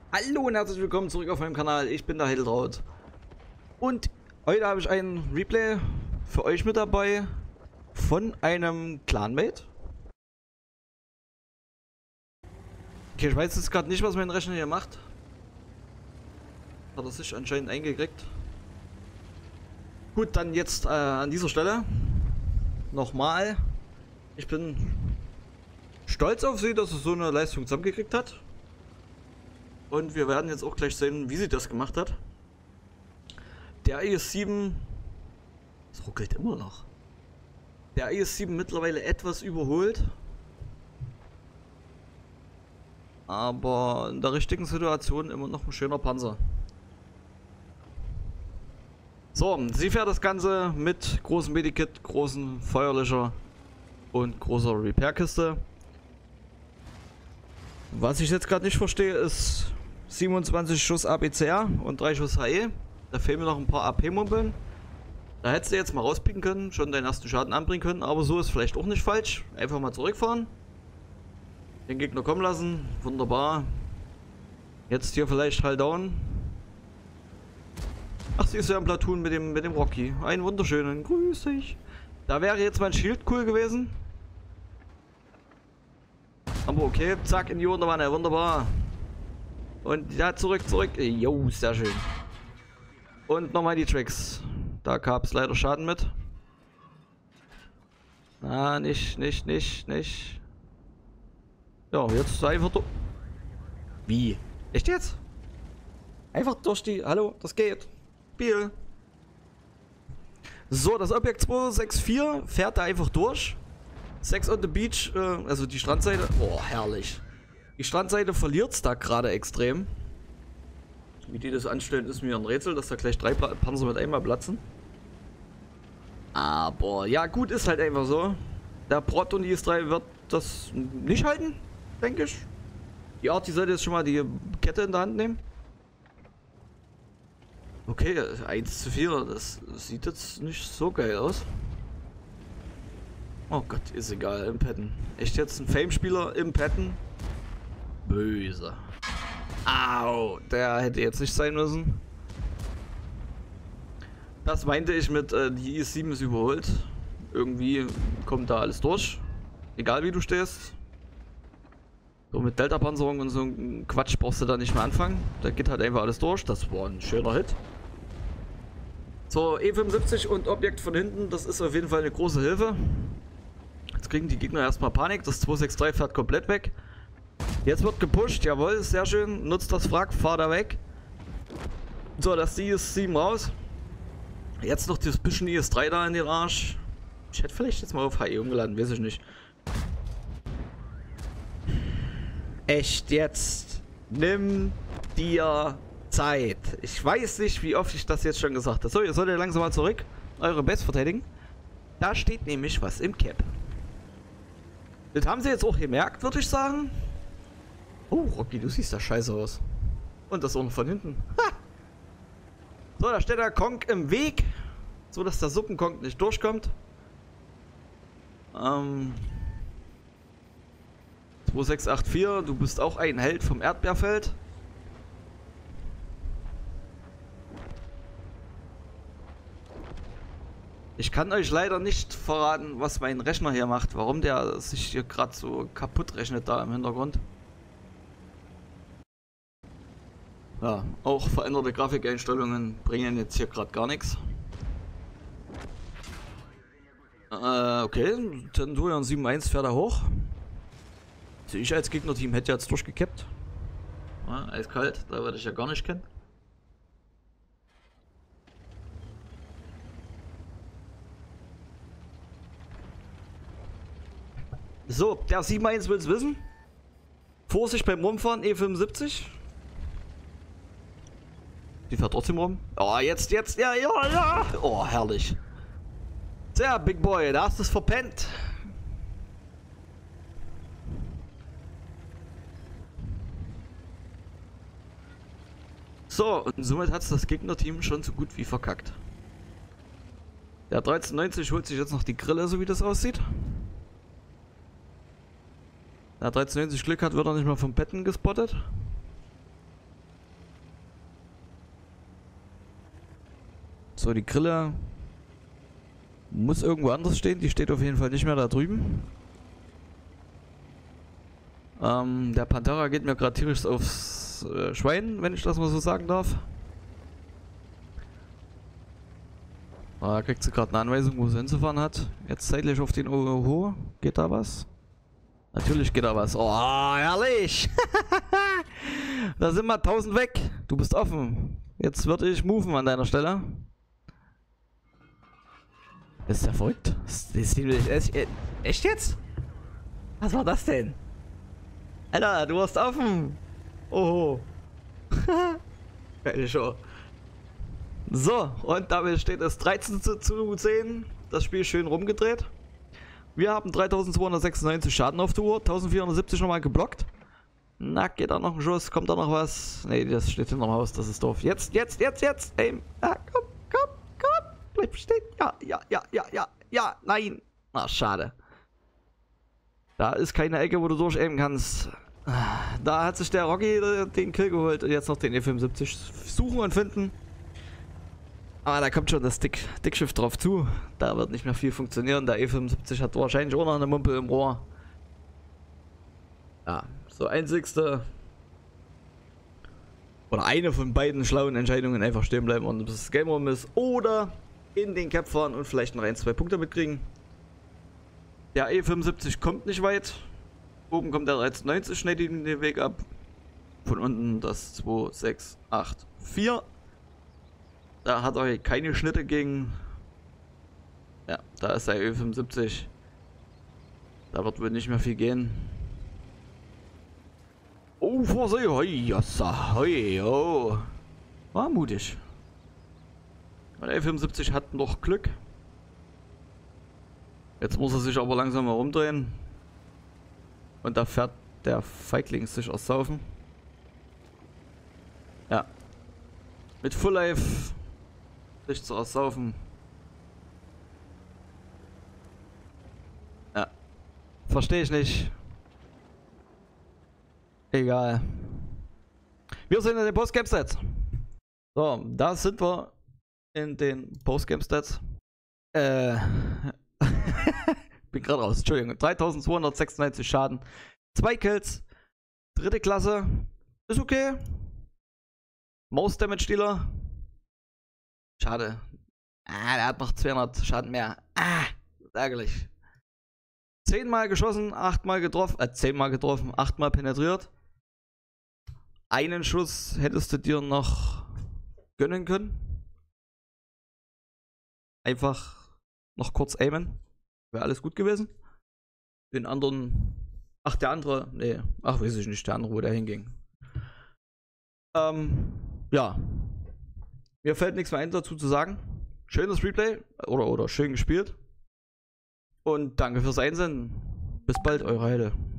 Hallo und herzlich willkommen zurück auf meinem Kanal. Ich bin der Heideltraut. Und heute habe ich ein Replay für euch mit dabei von einem Clanmate. Okay, ich weiß jetzt gerade nicht, was mein Rechner hier macht. Hat er sich anscheinend eingekriegt. Gut, dann jetzt an dieser Stelle nochmal. Ich bin stolz auf sie, dass sie so eine Leistung zusammengekriegt hat. Und wir werden jetzt auch gleich sehen, wie sie das gemacht hat. Der IS-7... Es ruckelt immer noch. Der IS-7 mittlerweile etwas überholt. Aber in der richtigen Situation immer noch ein schöner Panzer. So, sie fährt das Ganze mit großem Medikit, großen Feuerlöscher und großer Repair-Kiste. Was ich jetzt gerade nicht verstehe, ist 27 Schuss ABCR und 3 Schuss HE. Da fehlen mir noch ein paar AP-Mumpeln. Da hättest du jetzt mal rauspicken können, schon deinen ersten Schaden anbringen können, aber so ist vielleicht auch nicht falsch. Einfach mal zurückfahren. Den Gegner kommen lassen. Wunderbar. Jetzt hier vielleicht halt down. Ach, sie ist ja im Platoon mit dem Rocky. Einen wunderschönen. Grüß dich. Da wäre jetzt mein Schild cool gewesen. Aber okay, zack, in die Unterwanne. Wunderbar. Und ja, zurück. Jo, sehr schön. Und nochmal die Tricks. Da gab es leider Schaden mit. Ah, nicht. Ja, jetzt einfach durch. Wie? Echt jetzt? Einfach durch die... Hallo, das geht. Spiel. So, das Objekt 264 fährt da einfach durch. 6 on the Beach, also die Strandseite. Oh, herrlich. Die Strandseite verliert es da gerade extrem. Wie die das anstellen, ist mir ein Rätsel, dass da gleich 3 Panzer mit einmal platzen. Aber ja, gut, ist halt einfach so. Der Prot und die IS-3 wird das nicht halten, denke ich. Die Art, die sollte jetzt schon mal die Kette in der Hand nehmen. Okay, 1:4, das sieht jetzt nicht so geil aus. Oh Gott, ist egal, im Patten. Echt jetzt ein Fame-Spieler im Patten? Böse. Au, der hätte jetzt nicht sein müssen. Das meinte ich mit, die IS-7 ist überholt. Irgendwie kommt da alles durch. Egal wie du stehst. So mit Delta-Panzerung und so ein Quatsch brauchst du da nicht mehr anfangen. Da geht halt einfach alles durch. Das war ein schöner Hit. So, E75 und Objekt von hinten, das ist auf jeden Fall eine große Hilfe. Jetzt kriegen die Gegner erstmal Panik. Das 263 fährt komplett weg. Jetzt wird gepusht, jawohl, sehr schön. Nutzt das Wrack, fahr da weg. So, das IS-7 raus. Jetzt noch das bisschen IS-3 da in den Arsch. Ich hätte vielleicht jetzt mal auf HE umgeladen, weiß ich nicht. Echt jetzt? Nimm dir Zeit. Ich weiß nicht, wie oft ich das jetzt schon gesagt habe. So, ihr solltet langsam mal zurück. Eure Base verteidigen. Da steht nämlich was im Cap. Das haben sie jetzt auch gemerkt, würde ich sagen. Oh, Rocky, du siehst da scheiße aus. Und das auch noch von hinten. Ha! So, da steht der Konk im Weg. So, dass der Suppenkonk nicht durchkommt. 2684, du bist auch ein Held vom Erdbeerfeld. Ich kann euch leider nicht verraten, was mein Rechner hier macht. Warum der sich hier gerade so kaputt rechnet da im Hintergrund. Ja, auch veränderte Grafikeinstellungen bringen jetzt hier gerade gar nichts. Okay, Tenturion 7.1 fährt er hoch. Also ich als Gegnerteam hätte jetzt durchgekippt. Ja, eiskalt, da werde ich ja gar nicht kennen. So, der 7.1 will es wissen. Vorsicht beim Rumfahren, E75. Die fährt trotzdem rum. Oh, jetzt, ja. Oh, herrlich. Sehr, Big Boy, da hast du es verpennt. So, und somit hat es das Gegnerteam schon so gut wie verkackt. Der 1390 holt sich jetzt noch die Grille, so wie das aussieht. Der 1390 Glück hat, wird er nicht mal vom Betten gespottet. So, die Grille muss irgendwo anders stehen. Die steht auf jeden Fall nicht mehr da drüben. Der Pantera geht mir gerade tierisch aufs Schwein, wenn ich das mal so sagen darf. Da kriegt sie gerade eine Anweisung, wo sie hinzufahren hat. Jetzt zeitlich auf den Oho. Geht da was? Natürlich geht da was. Oh, herrlich! Da sind wir 1000 weg. Du bist offen. Jetzt würde ich moven an deiner Stelle. Ist ja verrückt. Echt jetzt? Was war das denn? Alter, du warst offen. Oh. Geile Show. So, und damit steht es 13:10. Das Spiel schön rumgedreht. Wir haben 3296 Schaden auf der Uhr, 1470 nochmal geblockt. Na, geht da noch ein Schuss? Kommt da noch was? Ne, das steht hinterm Haus, das ist doof. Jetzt! Aim! Ah, komm! Bleib stehen! Ja, nein! Ach, schade. Da ist keine Ecke, wo du durchaimen kannst. Da hat sich der Rocky den Kill geholt und jetzt noch den E75 suchen und finden. Aber da kommt schon das Dickschiff drauf zu. Da wird nicht mehr viel funktionieren. Der E75 hat wahrscheinlich auch noch eine Mumpel im Rohr. Ja, so einzigste oder eine von beiden schlauen Entscheidungen: einfach stehen bleiben und bis das Game rum ist. Oder in den Cap fahren und vielleicht noch 1-2 Punkte mitkriegen. Der E75 kommt nicht weit. Oben kommt der 1390, schneidet ihn den Weg ab. Von unten das 2684. Da hat er keine Schnitte gegen. Ja, da ist der E75. Da wird wohl nicht mehr viel gehen. Oh, Vorsicht! Hoi, oh. War mutig. Der E75 hat noch Glück. Jetzt muss er sich aber langsam mal umdrehen. Und da fährt der Feigling sich ersaufen. Ja. Mit Full Life sich zu ersaufen. Ja. Verstehe ich nicht. Egal. Wir sind in den Postgame-Stats. So, da sind wir in den Postgame-Stats. Bin gerade raus, Entschuldigung. 3296 Schaden. 2 Kills. 3. Klasse. Ist okay. Most Damage Dealer. Schade. Der hat noch 200 Schaden mehr. Ärgerlich. 10 Mal geschossen, 8 Mal getroffen, 10 Mal getroffen, 8 Mal penetriert. Einen Schuss hättest du dir noch gönnen können. Einfach noch kurz aimen. Wäre alles gut gewesen. Den anderen. Ach, der andere. Nee. Ach, weiß ich nicht, der andere, wo der hinging. Ja. Mir fällt nichts mehr ein dazu zu sagen. Schönes Replay. Oder schön gespielt. Und danke fürs Einsenden. Bis bald, eure Heide.